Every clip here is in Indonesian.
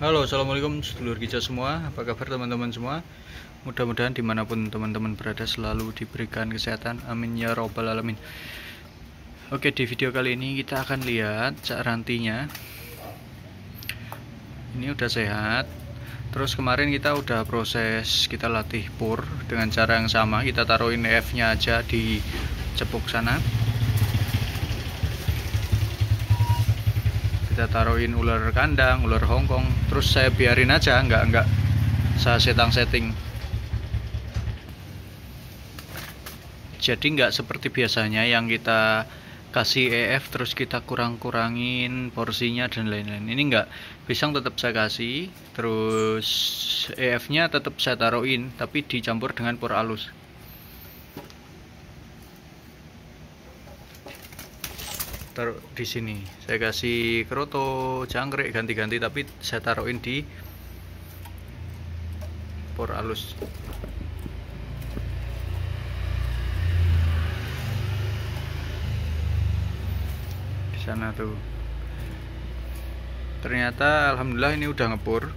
Halo, assalamualaikum sedulur kicau semua. Apa kabar teman-teman semua? Mudah-mudahan dimanapun teman-teman berada selalu diberikan kesehatan. Amin ya robbal alamin. Oke, di video kali ini kita akan lihat cak rantinya. Ini udah sehat. Terus kemarin kita udah proses, kita latih pur dengan cara yang sama. Kita taruhin EF-nya aja di cepuk sana. Kita taruhin ular kandang, ular Hongkong, terus saya biarin aja, enggak saya setting. Jadi enggak seperti biasanya yang kita kasih EF terus kita kurangin porsinya dan lain-lain. Ini enggak, pisang tetap saya kasih, terus EF-nya tetap saya taruhin, tapi dicampur dengan pur halus. Taruh di sini, saya kasih kroto, jangkrik ganti-ganti, tapi saya taruhin di pur halus. Di sana tuh. Ternyata alhamdulillah ini udah ngepur.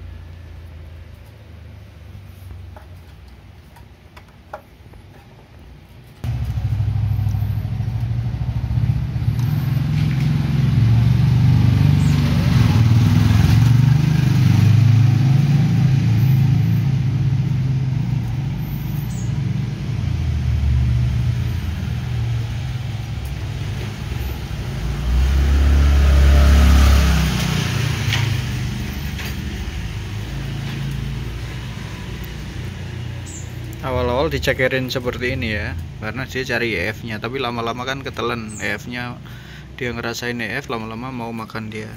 Awal-awal dicekerin seperti ini ya, karena dia cari EF-nya, tapi lama-lama kan ketelen EF-nya, dia ngerasain EF, lama-lama mau makan dia.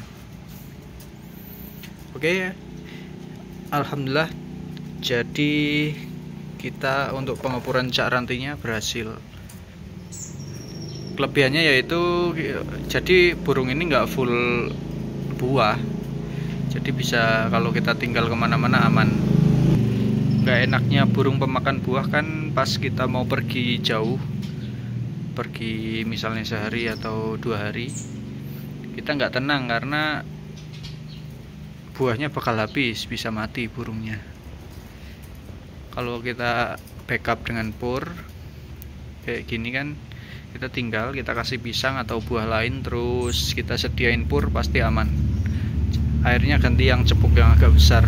Oke, alhamdulillah, jadi kita untuk pengepuran cak rantinya berhasil. Kelebihannya yaitu, jadi burung ini nggak full buah, jadi bisa kalau kita tinggal kemana-mana aman. Gak enaknya burung pemakan buah kan pas kita mau pergi jauh, pergi misalnya sehari atau 2 hari, kita nggak tenang karena buahnya bakal habis, bisa mati burungnya. Kalau kita backup dengan pur kayak gini kan, kita tinggal kita kasih pisang atau buah lain, terus kita sediain pur, pasti aman. Airnya ganti yang cepuk yang agak besar.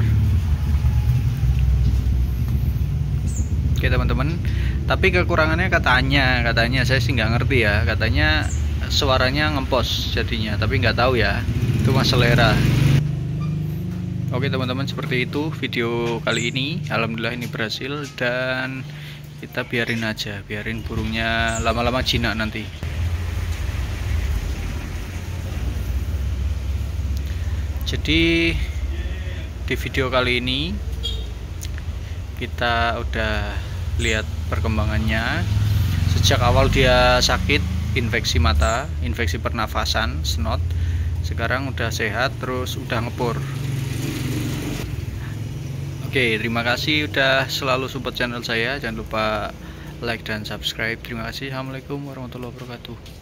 Oke teman-teman, tapi kekurangannya katanya saya sih nggak ngerti ya, katanya suaranya ngempos jadinya, tapi nggak tahu ya, itu mas selera. Oke teman-teman, seperti itu video kali ini. Alhamdulillah ini berhasil, dan kita biarin aja, biarin burungnya lama-lama jinak nanti. Jadi di video kali ini kita udah lihat perkembangannya. Sejak awal dia sakit, infeksi mata, infeksi pernafasan, snot. Sekarang udah sehat, terus udah ngepur. Oke, terima kasih udah selalu support channel saya. Jangan lupa like dan subscribe. Terima kasih. Assalamualaikum warahmatullahi wabarakatuh.